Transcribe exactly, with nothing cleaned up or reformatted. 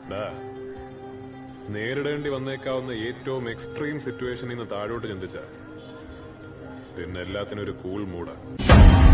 നേരിടേണ്ടി വന്നേക്കാവുന്ന ഏറ്റവും എക്സ്ട്രീം സിറ്റുവേഷനിൽ നിന്ന് താഴോട്ട് ചിന്തിച്ച പിന്നെ എല്ലാത്തിനും ഒരു കൂൾ മൂടാ.